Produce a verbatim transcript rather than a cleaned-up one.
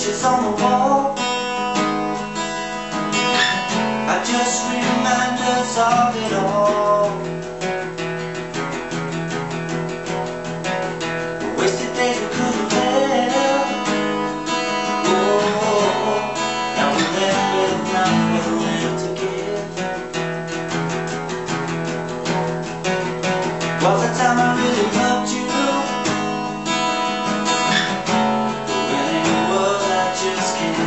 pictures on the wall are just reminders of it all. The wasted days we could have had. Oh, now we're left with nothing to give. Was the time I really loved you? When it was, I just can't